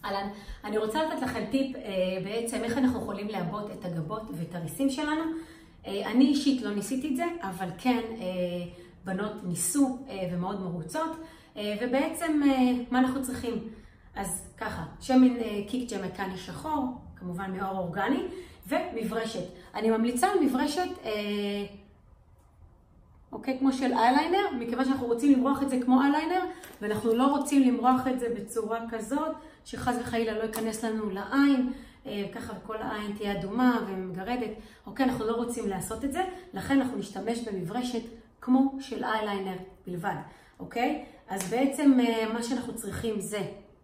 אהלן, אני רוצה לתת לכם טיפ בעצם איך אנחנו יכולים לעבות את הגבות ואת הריסים שלנו. אני אישית לא ניסיתי את זה, אבל כן בנות ניסו ומאוד מרוצות. ובעצם מה אנחנו צריכים? אז ככה, שמן קיק ג'מייקני שחור, כמובן מאור אורגני, ומברשת. אני ממליצה על מברשת כמו של אייליינר, מכיוון שאנחנו רוצים למרוח את זה כמו אייליינר, ואנחנו לא רוצים למרוח את זה בצורה כזאת, שחס וחלילה לא ייכנס לנו לעין, ככה כל העין תהיה אדומה ומגרדת. אנחנו לא רוצים לעשות את זה, לכן אנחנו נשתמש במברשת כמו של אייליינר בלבד. אז בעצם מה שאנחנו צריכים זה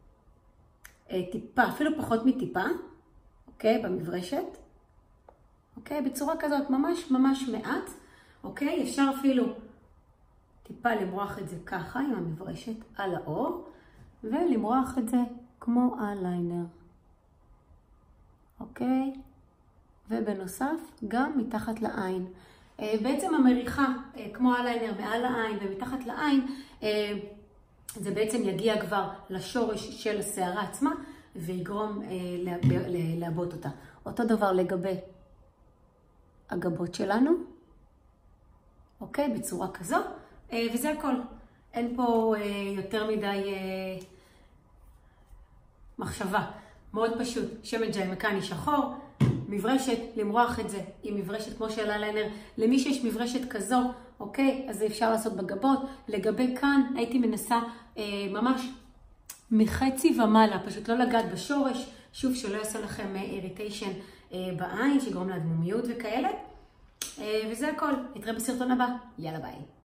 טיפה, אפילו פחות מטיפה, במברשת. בצורה כזאת, ממש מעט. אפשר אפילו טיפה למרוח את זה ככה עם המברשת על האור, ולמרוח את זה כמו אייליינר. ובנוסף גם מתחת לעין. בעצם המריחה כמו אייליינר מעל העין ומתחת לעין, זה בעצם יגיע כבר לשורש של השערה עצמה ויגרום לעבות אותה. אותו דבר לגבי הגבות שלנו. בצורה כזו, וזה הכל. אין פה יותר מדי מחשבה. מאוד פשוט. שמן ג'מייקני שחור, מברשת, למרוח את זה עם מברשת כמו של אייליינר. למי שיש מברשת כזו, אז אפשר לעשות בגבות. לגבי כאן, הייתי מנסה ממש מחצי ומעלה, פשוט לא לגעת בשורש, שוב שלא יעשה לכם איריטיישן בעין, שיגרום לאדמומיות וכאלה. וזה הכל. נתראה בסרטון הבא. יאללה ביי.